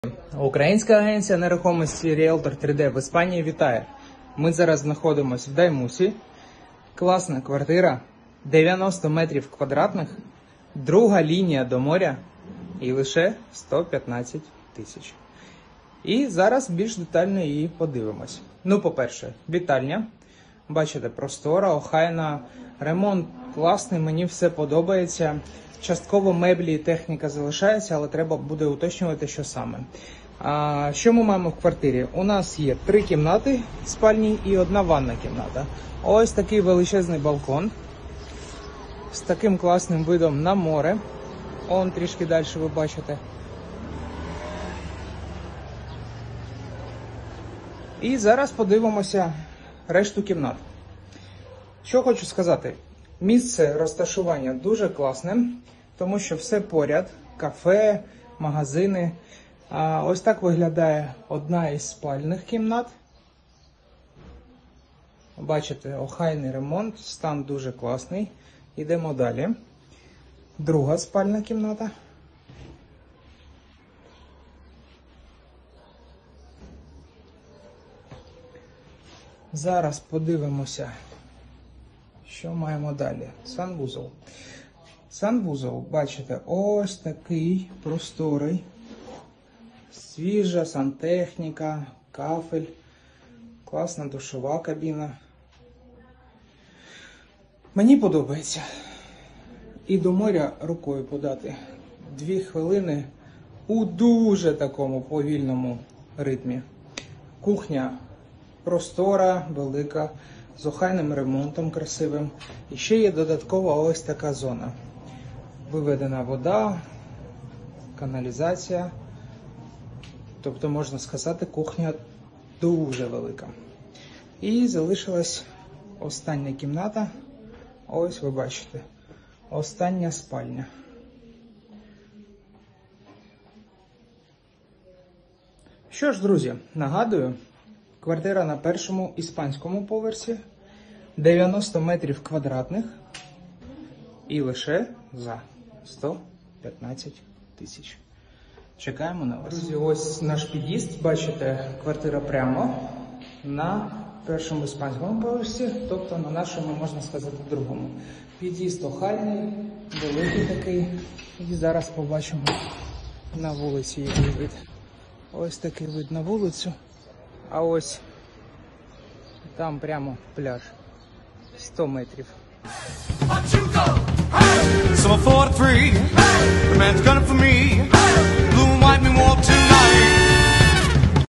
Українська агенція нерухомості Realtor 3D в Іспанії вітає. Ми зараз знаходимося в Даймусі. Класна квартира, 90 метрів квадратних, друга лінія до моря і лише 115 тисяч. І зараз більш детально її подивимось. Ну, по-перше, вітальня. Бачите, простора, охайна, ремонт класний, мені все подобається. Частково меблі і техніка залишається, але треба буде уточнювати, що саме. Що ми маємо в квартирі? У нас є 3 кімнати спальні і 1 ванна кімната. Ось такий величезний балкон з таким класним видом на море. Он трішки далі ви бачите. І зараз подивимося решту кімнат. Що хочу сказати. Місце розташування дуже класне, тому що все поряд. Кафе, магазини. Ось так виглядає одна із спальних кімнат. Бачите, охайний ремонт, стан дуже класний. Йдемо далі. Друга спальна кімната. Зараз подивимося, що маємо далі. Санвузол. Санвузол, бачите, ось такий просторий. Свіжа сантехніка, кафель, класна душова кабіна. Мені подобається. І до моря рукою подати. 2 хвилини у дуже такому повільному ритмі. Кухня простора, велика, з охайним ремонтом красивим. І ще є додаткова ось така зона. Виведена вода, каналізація. Тобто, можна сказати, кухня дуже велика. І залишилась остання кімната. Ось ви бачите. Остання спальня. Що ж, друзі, нагадую, квартира на першому іспанському поверсі. 90 метрів квадратних. І лише за 115 тисяч. Чекаємо на вас. Друзі, ось наш під'їзд. Бачите, квартира прямо на першому іспанському поверсі, тобто на нашому, можна сказати, другому. Під'їзд охайний, великий такий. І зараз побачимо на вулиці який вид. Ось такий вид на вулицю. А ось там прямо пляж. 100 метрів. Summer 43, the man's gunning for me. Blue and white, me walk tonight.